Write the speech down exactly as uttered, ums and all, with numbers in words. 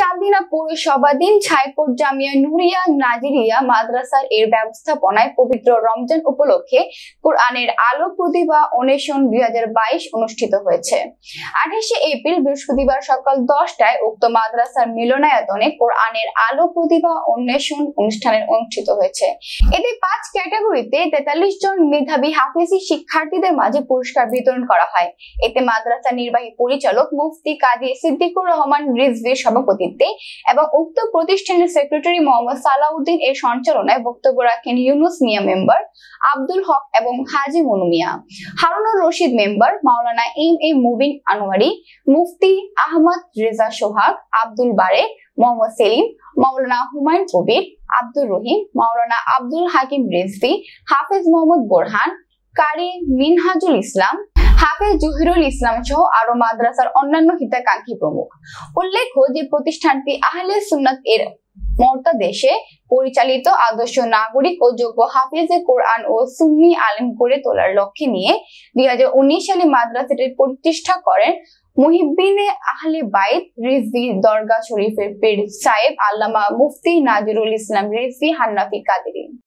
চান্দিনা পৌরসভাধীন ছাইকোট জামিয়া নুরিয়া নাজিরিয়া মাদ্রাসার এর ব্যবস্থাপনায় পবিত্র রমজান উপলক্ষে কোরআনের আলো প্রতিভা অন্বেষণ দুই হাজার বাইশ অনুষ্ঠিত হয়েছে। আঠাশে এপ্রিল বৃহস্পতিবার সকাল দশটায় উক্ত মাদ্রাসার মিলনায়তনে কোরআনের আলো প্রতিভা অন্বেষণ অনুষ্ঠানের অনুষ্ঠিত হয়েছে। এতে পাঁচ ক্যাটাগরিতে তেতাল্লিশ জন মেধাবী হাফেজি শিক্ষার্থীদের মাঝে পুরস্কার বিতরণ করা হয়। এতে মাদ্রাসা নির্বাহী পরিচালক মুফতি কাজী সিদ্দিকুর রহমান রিজভীর সভাপতিত্বে এবং উক্ত প্রতিষ্ঠানের সেক্রেটারি মোহাম্মদ সালাউদ্দিন এর সঞ্চালনায় বক্তব্য রাখেন ইউনুস মিয়া মেম্বার, আব্দুল হক এবং Haji Monu Miah, Harunur Rashid member, Maulana M A Mubin Anwari, মুফতি আহমদ রেজা সোহাগ, আব্দুল বারেক, মোহাম্মদ সেলিম, মাওলানা হুমায়ুন কবির, আব্দুর রহিম, মাওলানা আব্দুল হাকিম রিজভী, হাফেজ মোহাম্মদ বোরহান, কারি মিনহাজুল ইসলাম, হাফেজ জহিরুল ইসলাম সহ আরো মাদ্রাসার অন্যান্য হিতাকাঙ্ক্ষী প্রমুখ। উল্লেখ্য যে প্রতিষ্ঠানটি আহলে সুন্নাত এর মর্তাদেশে পরিচালিত আদর্শ নাগরিক ও যোগ্য হাফেজে কোরআন ও সুন্নি আলেম করে তোলার লক্ষ্যে নিয়ে দুই হাজার উনিশ সালে মাদ্রাসাটির প্রতিষ্ঠা করেন মুহিব্বিনে আহলে বাইত রিজভী দরগা শরীফের পীর সাহেব আল্লামা মুফতি নাজিরুল ইসলাম রিজভী হান্নাফি কাদেরী।